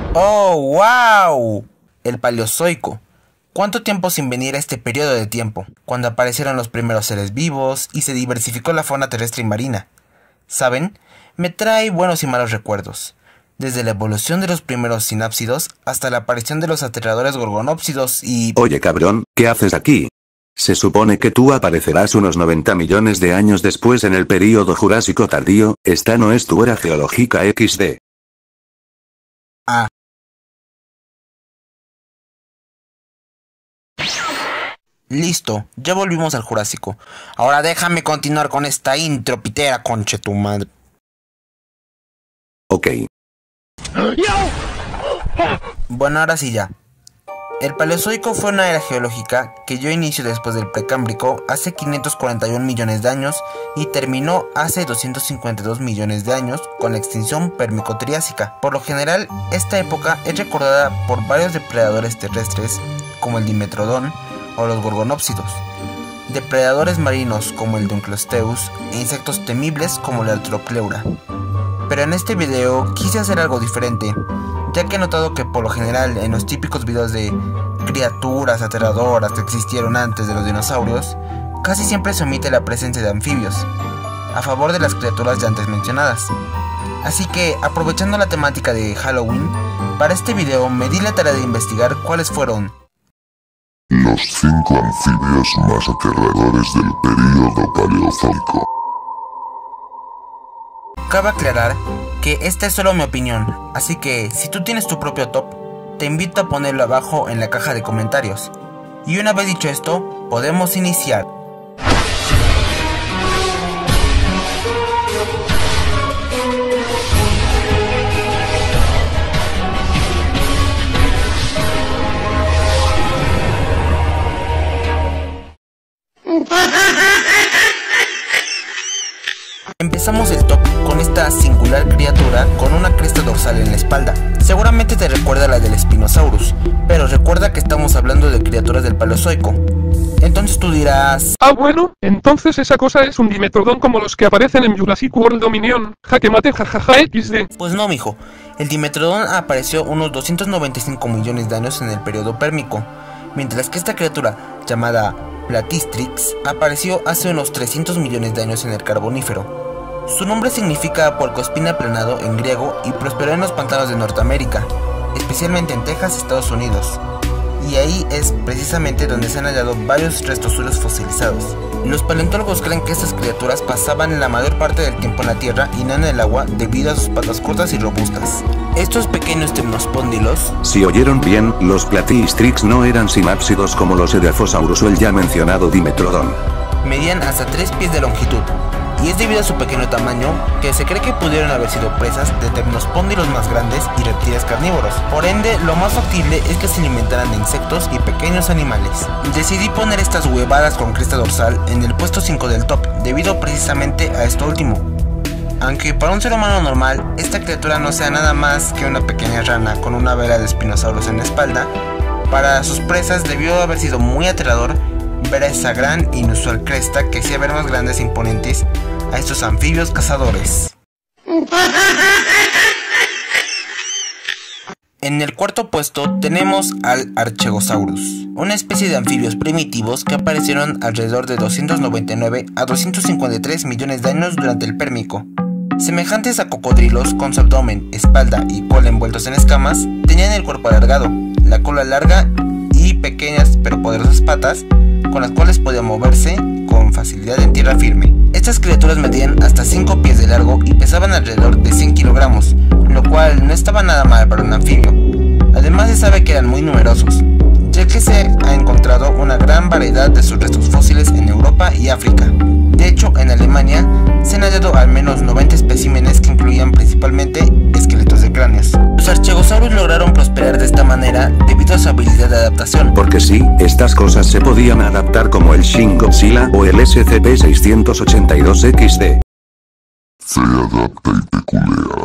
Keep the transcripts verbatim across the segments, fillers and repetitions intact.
¡Oh, wow! El Paleozoico. ¿Cuánto tiempo sin venir a este periodo de tiempo? Cuando aparecieron los primeros seres vivos y se diversificó la fauna terrestre y marina. ¿Saben? Me trae buenos y malos recuerdos. Desde la evolución de los primeros sinápsidos hasta la aparición de los aterradores gorgonópsidos y... Oye cabrón, ¿qué haces aquí? Se supone que tú aparecerás unos noventa millones de años después en el período Jurásico tardío. Esta no es tu era geológica equis de. Ah. Listo, ya volvimos al Jurásico. Ahora déjame continuar con esta intro pitera, conche tu madre. Ok. Bueno, ahora sí ya. El Paleozoico fue una era geológica que dio inicio después del Precámbrico hace quinientos cuarenta y un millones de años y terminó hace doscientos cincuenta y dos millones de años con la extinción Pérmico-Triásica. Por lo general, esta época es recordada por varios depredadores terrestres como el Dimetrodón o los gorgonópsidos, depredadores marinos como el Dunkleosteus e insectos temibles como la Artrocleura. Pero en este video quise hacer algo diferente, ya que he notado que por lo general en los típicos videos de criaturas aterradoras que existieron antes de los dinosaurios, casi siempre se omite la presencia de anfibios, a favor de las criaturas ya antes mencionadas. Así que, aprovechando la temática de Halloween, para este video me di la tarea de investigar cuáles fueron los cinco anfibios más aterradores del período Paleozoico. Cabe aclarar que esta es solo mi opinión, así que si tú tienes tu propio top, te invito a ponerlo abajo en la caja de comentarios. Y una vez dicho esto, podemos iniciar. Empezamos el top con esta singular criatura con una cresta dorsal en la espalda. Seguramente te recuerda a la del Spinosaurus, pero recuerda que estamos hablando de criaturas del Paleozoico. Entonces tú dirás... Ah bueno, entonces esa cosa es un Dimetrodón como los que aparecen en Jurassic World Dominion. Jaque mate jajaja equis de. Pues no, mijo. El Dimetrodón apareció unos doscientos noventa y cinco millones de años en el periodo Pérmico, mientras que esta criatura, llamada Platistrix, apareció hace unos trescientos millones de años en el Carbonífero. Su nombre significa porcoespín aplanado en griego y prosperó en los pantanos de Norteamérica, especialmente en Texas, Estados Unidos. Y ahí es precisamente donde se han hallado varios restos suyos fosilizados. Los paleontólogos creen que estas criaturas pasaban la mayor parte del tiempo en la tierra y no en el agua debido a sus patas cortas y robustas. Estos pequeños temnospóndilos... Si oyeron bien, los Platistrix no eran sinápsidos como los Edaphosaurus o el ya mencionado Dimetrodón. Medían hasta tres pies de longitud. Y es debido a su pequeño tamaño que se cree que pudieron haber sido presas de temnospóndilos más grandes y reptiles carnívoros. Por ende, lo más factible es que se alimentaran de insectos y pequeños animales. Decidí poner estas huevadas con cresta dorsal en el puesto cinco del top, debido precisamente a esto último. Aunque para un ser humano normal, esta criatura no sea nada más que una pequeña rana con una vela de Spinosaurus en la espalda, para sus presas debió haber sido muy aterrador ver a esa gran inusual cresta que hacía ver más grandes e imponentes a estos anfibios cazadores. En el cuarto puesto tenemos al Archegosaurus, una especie de anfibios primitivos que aparecieron alrededor de doscientos noventa y nueve a doscientos cincuenta y tres millones de años durante el Pérmico. Semejantes a cocodrilos, con su abdomen, espalda y cola envueltos en escamas, tenían el cuerpo alargado, la cola larga y pequeñas pero poderosas patas, con las cuales podía moverse con facilidad en tierra firme. Estas criaturas medían hasta cinco pies de largo y pesaban alrededor de cien kilogramos, lo cual no estaba nada mal para un anfibio. Además se sabe que eran muy numerosos, ya que se ha encontrado una gran variedad de sus restos fósiles en Europa y África. De hecho, en Alemania se han hallado al menos noventa especímenes que incluían principalmente esqueletos de cráneos. Los Archegosaurus lograron prosperar de esta manera debido a su habilidad de adaptación. Porque sí, estas cosas se podían adaptar como el Shin Godzilla o el S C P seiscientos ochenta y dos equis de. Se adapta y peculea.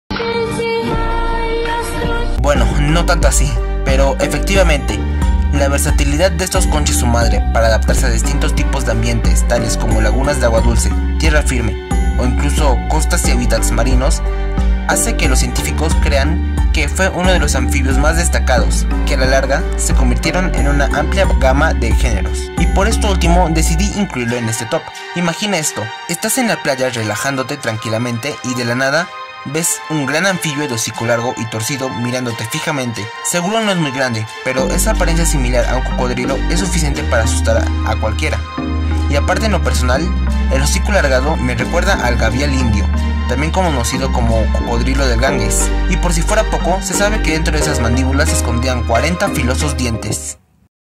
Bueno, no tanto así, pero efectivamente, la versatilidad de estos conches su madre para adaptarse a distintos tipos de ambientes, tales como lagunas de agua dulce, tierra firme o incluso costas y hábitats marinos, hace que los científicos crean que fue uno de los anfibios más destacados, que a la larga se convirtieron en una amplia gama de géneros. Y por esto último decidí incluirlo en este top. Imagina esto, estás en la playa relajándote tranquilamente y de la nada ves un gran anfibio de hocico largo y torcido mirándote fijamente. Seguro no es muy grande, pero esa apariencia similar a un cocodrilo es suficiente para asustar a, a cualquiera. Y aparte en lo personal, el hocico alargado me recuerda al gavial indio, también conocido como cocodrilo del Ganges. Y por si fuera poco, se sabe que dentro de esas mandíbulas se escondían cuarenta filosos dientes.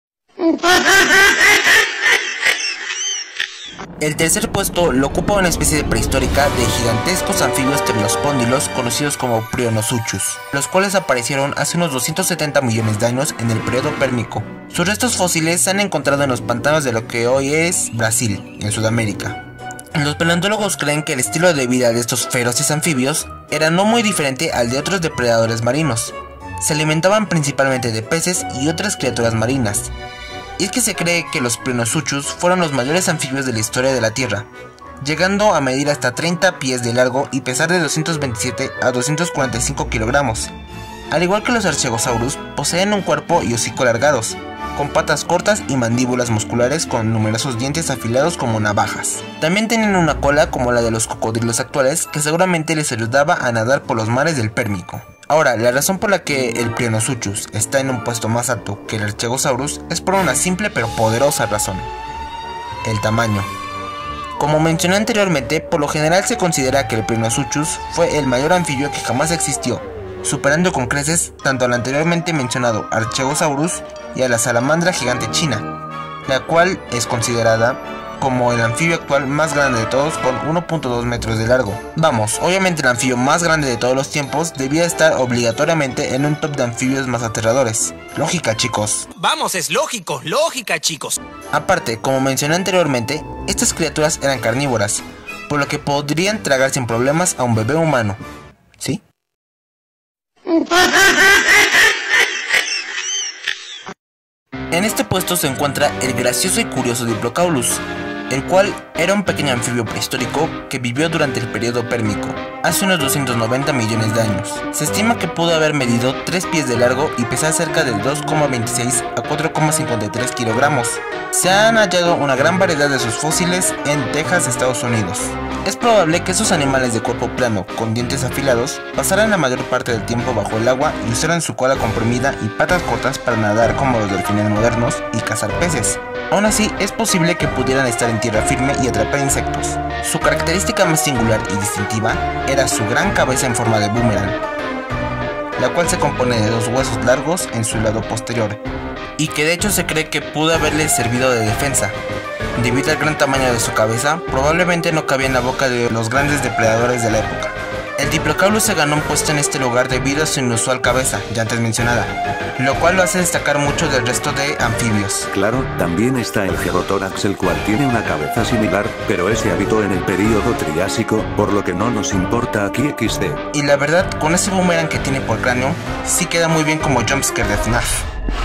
El tercer puesto lo ocupa una especie prehistórica de gigantescos anfibios ternospóndilos conocidos como Prionosuchus, los cuales aparecieron hace unos doscientos setenta millones de años en el periodo Pérmico. Sus restos fósiles se han encontrado en los pantanos de lo que hoy es Brasil, en Sudamérica. Los paleontólogos creen que el estilo de vida de estos feroces anfibios era no muy diferente al de otros depredadores marinos. Se alimentaban principalmente de peces y otras criaturas marinas. Y es que se cree que los Prionosuchus fueron los mayores anfibios de la historia de la Tierra, llegando a medir hasta treinta pies de largo y pesar de doscientos veintisiete a doscientos cuarenta y cinco kilogramos. Al igual que los Archegosaurus, poseen un cuerpo y hocico alargados, con patas cortas y mandíbulas musculares con numerosos dientes afilados como navajas. También tienen una cola como la de los cocodrilos actuales, que seguramente les ayudaba a nadar por los mares del Pérmico. Ahora, la razón por la que el Prionosuchus está en un puesto más alto que el Archegosaurus es por una simple pero poderosa razón: el tamaño. Como mencioné anteriormente, por lo general se considera que el Prionosuchus fue el mayor anfibio que jamás existió, superando con creces tanto al anteriormente mencionado Archegosaurus y a la salamandra gigante china, la cual es considerada como el anfibio actual más grande de todos con uno punto dos metros de largo. Vamos, obviamente el anfibio más grande de todos los tiempos debía estar obligatoriamente en un top de anfibios más aterradores. Lógica, chicos. Vamos, es lógico, lógica, chicos. Aparte, como mencioné anteriormente, estas criaturas eran carnívoras, por lo que podrían tragar sin problemas a un bebé humano. ¿Sí? En este puesto se encuentra el gracioso y curioso Diplocaulus, el cual era un pequeño anfibio prehistórico que vivió durante el periodo Pérmico, hace unos doscientos noventa millones de años. Se estima que pudo haber medido tres pies de largo y pesar cerca de dos coma veintiséis a cuatro coma cincuenta y tres kilogramos. Se han hallado una gran variedad de sus fósiles en Texas, Estados Unidos. Es probable que esos animales de cuerpo plano con dientes afilados pasaran la mayor parte del tiempo bajo el agua y usaran su cola comprimida y patas cortas para nadar como los delfines modernos y cazar peces. Aún así, es posible que pudieran estar en tierra firme y atrapar insectos. Su característica más singular y distintiva era su gran cabeza en forma de boomerang, la cual se compone de dos huesos largos en su lado posterior, y que de hecho se cree que pudo haberle servido de defensa. Debido al gran tamaño de su cabeza, probablemente no cabía en la boca de los grandes depredadores de la época. El Diplocaulus se ganó un puesto en este lugar debido a su inusual cabeza, ya antes mencionada, lo cual lo hace destacar mucho del resto de anfibios. Claro, también está el Gerotórax, el cual tiene una cabeza similar, pero ese habitó en el período Triásico, por lo que no nos importa aquí equis de. Y la verdad, con ese boomerang que tiene por cráneo, sí queda muy bien como jumpscare de F NAF.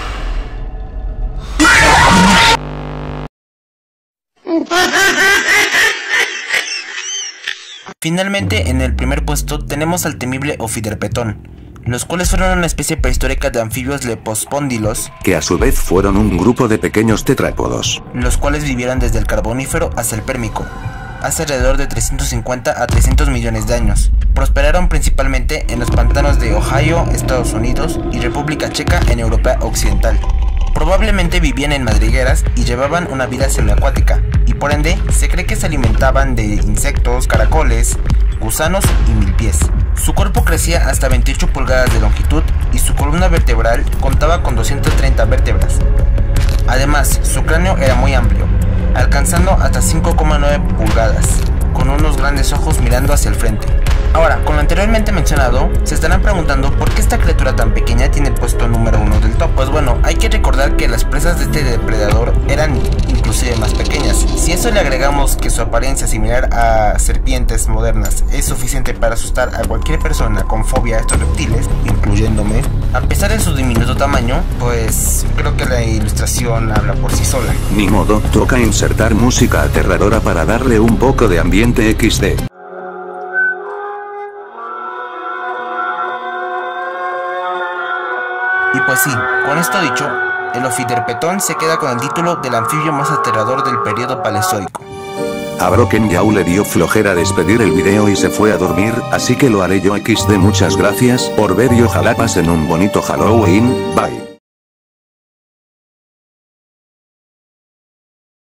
Finalmente, en el primer puesto tenemos al temible Ophidierpetón, los cuales fueron una especie prehistórica de anfibios lepospóndilos, que a su vez fueron un grupo de pequeños tetrápodos, los cuales vivieron desde el Carbonífero hasta el Pérmico, hace alrededor de trescientos cincuenta a trescientos millones de años. Prosperaron principalmente en los pantanos de Ohio, Estados Unidos, y República Checa en Europa Occidental. Probablemente vivían en madrigueras y llevaban una vida semiacuática, y por ende se cree que se alimentaban de insectos, caracoles, gusanos y milpies. Su cuerpo crecía hasta veintiocho pulgadas de longitud y su columna vertebral contaba con doscientas treinta vértebras. Además, su cráneo era muy amplio, alcanzando hasta cinco coma nueve pulgadas, con unos grandes ojos mirando hacia el frente. Ahora, con lo anteriormente mencionado, se estarán preguntando por qué esta criatura tan pequeña tiene el puesto número uno del top. Pues bueno, hay que recordar que las presas de este depredador eran inclusive más pequeñas. Si a eso le agregamos que su apariencia similar a serpientes modernas es suficiente para asustar a cualquier persona con fobia a estos reptiles, incluyéndome, a pesar de su diminuto tamaño, pues creo que la ilustración habla por sí sola. Ni modo, toca insertar música aterradora para darle un poco de ambiente equis de. Y pues sí, con esto dicho, el Ofiderpetón se queda con el título del anfibio más aterrador del periodo Paleozoico. A Broken Yao le dio flojera despedir el video y se fue a dormir, así que lo haré yo equis de. Muchas gracias por ver y ojalá pasen un bonito Halloween, bye.